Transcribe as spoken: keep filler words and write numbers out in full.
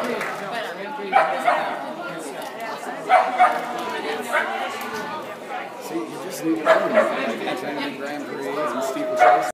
See, you just need to learn. Like, Grand Prix and steeplechase.